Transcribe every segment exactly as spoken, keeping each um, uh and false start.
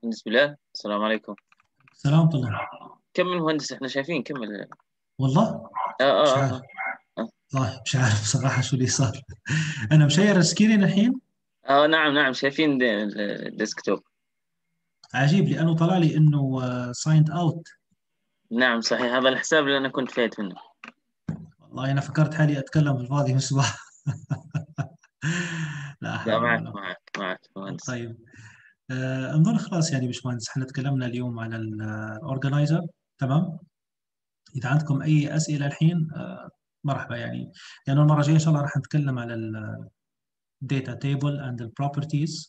بالنسبة له السلام عليكم. سلام الله. كمل مهندس، احنا شايفين كمل. والله اه مش اه اه, عارف. آه. آه. والله مش عارف صراحة شو اللي صار. أنا مشير السكرين الحين. آه نعم نعم شايفين دي- ال- الديسكتوب. عجيب لأنه طلع لي إنه سايند أوت. نعم صحيح، هذا الحساب اللي أنا كنت فايت منه. والله أنا فكرت حالي أتكلم في الفاضي مصباح. لا لا حول معك ولا معك معك قوة. مهندس. طيب. آه، نظن خلاص يعني باشمهندس احنا تكلمنا اليوم على الأورجنايزر. تمام. إذا عندكم أي أسئلة الحين آه، مرحبا يعني. لأنه المرة الجاية إن شاء الله راح نتكلم على الداتا تيبل and the properties،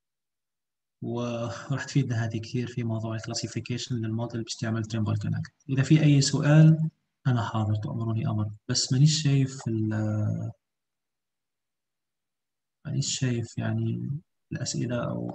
وراح تفيدنا هذه كثير في موضوع الكلاسيفيكيشن للموديل باستعمال تريمبل كونكت. إذا في أي سؤال أنا حاضر، تأمروني أمر، بس مانيش شايف ال- مانيش شايف يعني الأسئلة. أو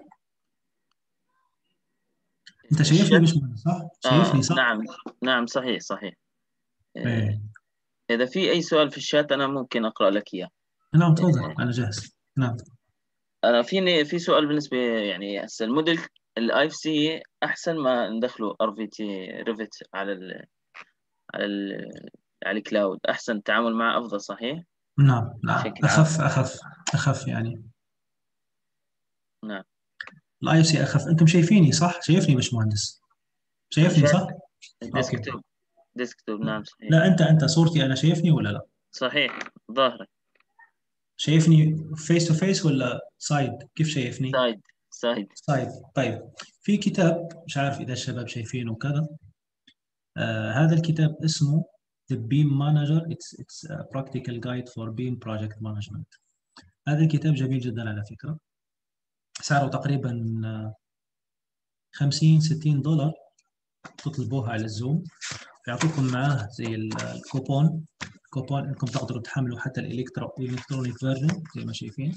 أنت شايفني الشات. مش مهم صح؟ آه شايفني صح؟ نعم. نعم صحيح صحيح. آه. إيه. إذا في أي سؤال في الشات أنا ممكن أقرأ لك إياه. نعم تفضل، آه. أنا جاهز. نعم. أنا فيني في سؤال بالنسبة، يعني هسه الموديل الاي اف سي احسن ما ندخله ار في تي ريفت على ال على ال على الكلاود، احسن التعامل معه افضل صحيح نعم نعم، بشكل عام. أخف أخف أخف يعني. نعم. الآي اف سي أخف. أنتم شايفيني صح؟ شايفني مش مهندس؟ انا شايفني شايف صح؟ أوكي. الديسكتوب. ديسكتوب نعم صحيح. لا أنت أنت صورتي أنا شايفني ولا لا؟ صحيح ظاهرة. شايفني فيس تو فيس ولا سايد؟ كيف شايفني؟ سايد. سايد. طيب. طيب. في كتاب مش عارف إذا الشباب شايفينه وكذا. آه هذا الكتاب اسمه The Beam Manager. It's it's a practical guide for Beam project management. هذا الكتاب جميل جدا على فكرة. سعره تقريبا آه، خمسين ستين دولار. تطلبوها على الزوم، يعطوكم معاه زي ال- الكوبون. الكوبون انكم تقدروا تحملوا حتى الالكترو الالكترونيك فيرجن زي ما شايفين.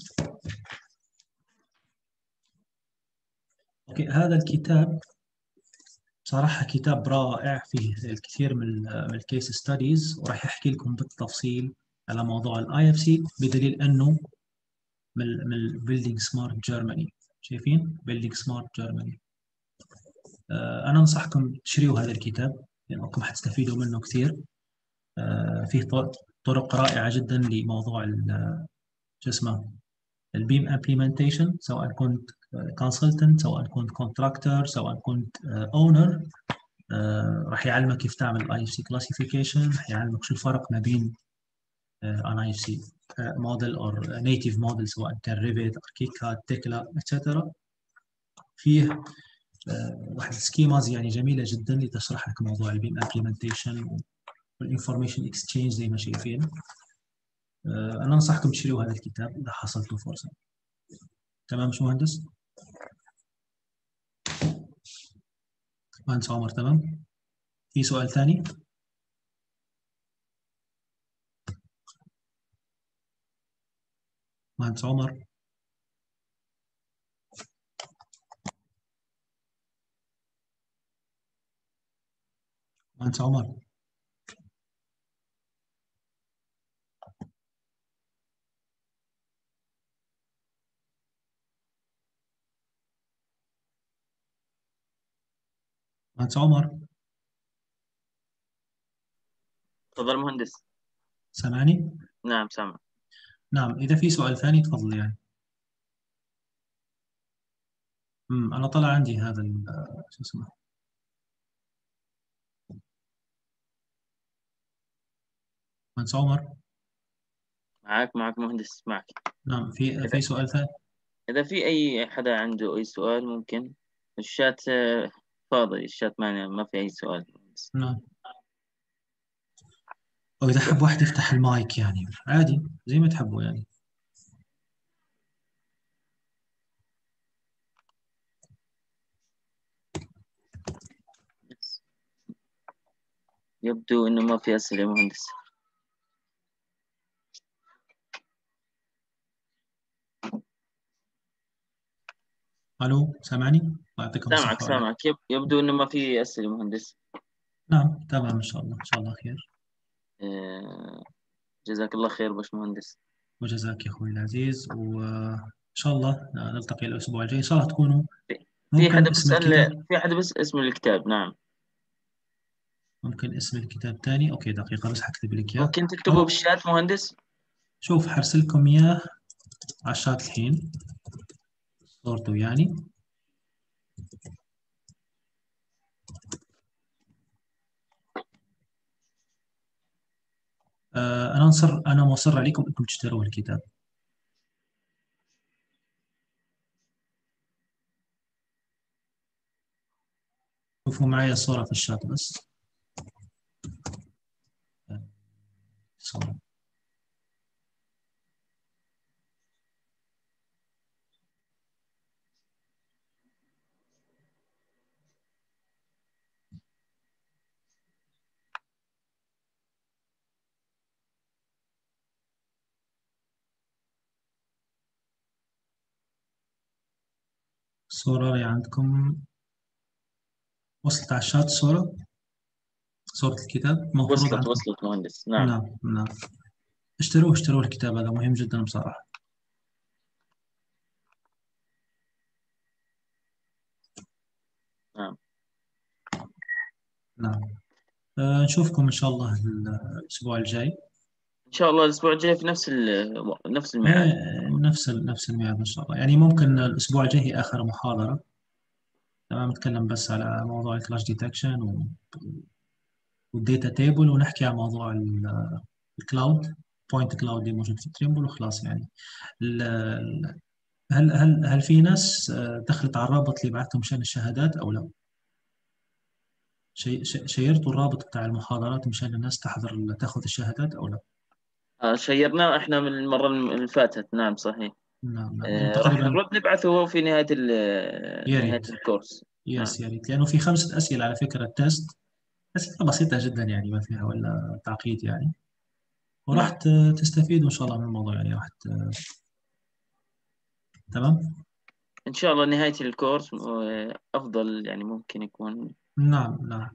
اوكي. هذا الكتاب صراحة كتاب رائع، فيه الكثير من من الكيس ستاديز، وراح يحكي لكم بالتفصيل على موضوع الاي اف سي، بدليل انه من من بيلدينج سمارت جيرماني. شايفين بيلدينج سمارت جيرماني. انا انصحكم تشتروا هذا الكتاب لانكم حتستفيدوا منه كثير. آه، فيه طر- طرق رائعة جدا لموضوع ال- شو اسمه البيم امبلمنتيشن، سواء كنت كونسلتنت، سواء كنت كونتراكتور، سواء كنت اونر. آه، راح يعلمك كيف تعمل الاي اف سي كلاسيفيكيشن، راح يعلمك شو الفرق ما بين ان اي اف سي موديل او نيتيف موديل، سواء كان ريفيت اركيكاد تكلا اتسترا. فيه آه، واحد سكيماز يعني جميله جدا لتشرح لك موضوع البيم امبلمنتيشن والانفورميشن اكسشينج زي ما شايفين. آه، انا انصحكم تشتروا هذا الكتاب اذا حصلتوا فرصه. تمام مش مهندس؟ مهندس عمر تمام. في سؤال ثاني؟ مهندس عمر. مهندس عمر. مهندس عمر. تفضل مهندس. سامعني؟ نعم سامع. نعم، إذا في سؤال ثاني تفضل يعني. امم أنا طلع عندي هذا ال- آه، شو اسمه. مهندس عمر. معك معك مهندس معك. نعم، في إذا في سؤال ثاني. إذا في أي حدا عنده أي سؤال ممكن. الشات آه، فاضي الشات، ما ما في أي سؤال مهندس. نعم. أو إذا حب واحد يفتح المايك يعني عادي زي ما تحبوا يعني. يبدو إنه ما في أسئلة مهندس. ألو سامعني؟ الله يعطيكم سامعك الصحة والعافية. سامعك يب... يبدو إنه ما في أسئلة مهندس. نعم تمام، إن شاء الله إن شاء الله خير. آه، جزاك الله خير باش مهندس. وجزاك يا أخوي العزيز، وإن شاء الله نلتقي الأسبوع الجاي إن شاء الله تكونوا في حدا ممكن اسم الكتاب، بيسأل، في حدا بس اسم الكتاب. نعم. ممكن اسم الكتاب تاني. أوكي دقيقة بس هكتب لك إياه. ممكن تكتبه أو بالشات مهندس. شوف حرسلكم إياه على الشات الحين، صورته يعني. آه أنا مصر أنا مصر عليكم أنكم تشتروا الكتاب. شوفوا معي الصورة في الشات بس. آه، صورة. الصورة اللي عندكم وصلت على الشات. الصورة، صورة الكتاب مفروض وصلت عندكم. وصلت مهندس. نعم. نعم نعم. اشتروه اشتروه الكتاب هذا مهم جدا بصراحة. نعم نعم. آه نشوفكم إن شاء الله الأسبوع الجاي. إن شاء الله الأسبوع الجاي في نفس ال- نفس الميعاد. آه نفس ال- نفس الميعاد إن شاء الله. يعني ممكن الأسبوع الجاي هي آخر محاضرة. تمام. نتكلم بس على موضوع الكلاش ديتكشن والديتا تيبل، ونحكي عن موضوع ال- الكلاود بوينت كلاود اللي موجود في تريمبل وخلاص يعني. ال- ال- هل هل هل في ناس آه، دخلت على الرابط اللي بعته مشان الشهادات أو لا؟ شي- ش- شيرتوا الرابط بتاع المحاضرات مشان الناس تحضر تاخذ الشهادات أو لا؟ آه، شيرناه إحنا من المرة اللي فاتت. نعم صحيح. نعم نعم. لأنه آه، راح تقريبا. نرد نبعثه في نهاية ال- يا نهاية ريت. الكورس. نعم. يس يا ريت، لأنه في خمسة أسئلة على فكرة التست. أسئلة بسيطة جدا يعني ما فيها ولا تعقيد يعني. وراح نعم ت- تستفيدوا إن شاء الله من الموضوع يعني. راح ت- تمام. إن شاء الله نهاية الكورس آه، أفضل يعني ممكن يكون. نعم نعم.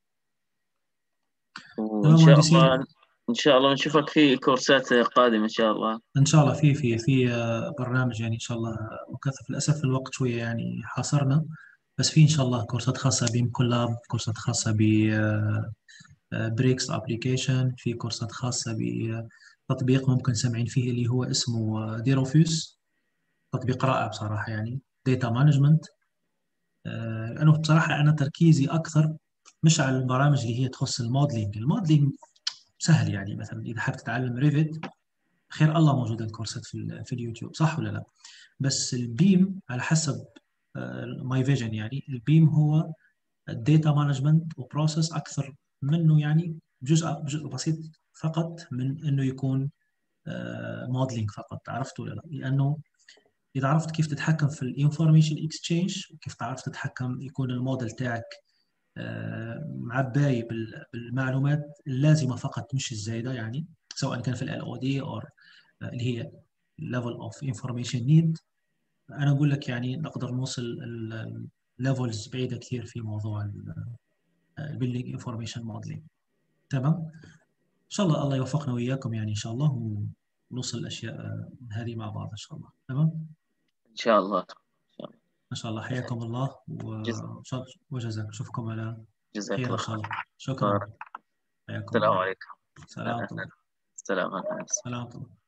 وإن تمام شاء مهندسين. الله، إن شاء الله نشوفك في كورسات قادمة إن شاء الله. إن شاء الله في في في آه، برنامج يعني إن شاء الله مكثف. للأسف الوقت شوية يعني حاصرنا، بس في إن شاء الله كورسات خاصة بيم كولاب، كورسات خاصة ب بريكس ابلكيشن، في كورسات خاصة بتطبيق ممكن سامعين فيه اللي هو اسمه ديروفيوس. تطبيق رائع بصراحة يعني. داتا مانجمنت. لأنه بصراحة أنا تركيزي أكثر مش على البرامج اللي هي تخص الموديلينج. الموديلينج سهل يعني، مثلا إذا حابب تتعلم ريفت خير الله موجودة الكورسات في, ال- في اليوتيوب، صح ولا لا؟ بس البيم على حسب ماي فيجن يعني، البيم هو الداتا مانجمنت وبروسيس اكثر منه يعني، جزء جزء بسيط فقط من انه يكون موديلينج فقط. عرفت ولا لا؟ لانه اذا عرفت كيف تتحكم في الانفورميشن اكسشينج، وكيف تعرف تتحكم يكون الموديل تاعك آه، معباي بال- بالمعلومات اللازمه فقط مش الزايده يعني، سواء كان في ال او دي او اللي هي level of information need. انا اقول لك يعني نقدر نوصل الليفلز بعيده كثير في موضوع البيلدينج انفورميشن موديلينج. تمام. ان شاء الله الله يوفقنا واياكم يعني ان شاء الله، ونوصل الاشياء هذه مع بعض ان شاء الله. تمام. إن شاء الله. إن شاء الله. ما شاء الله حياكم الله جز- و- وجزاك. اشوفكم على جزاك خير ان الله شاء خير. الله. شكرا. بارك. حياكم السلام الله. عليكم. سلام الله. السلام عليكم. سلام الله.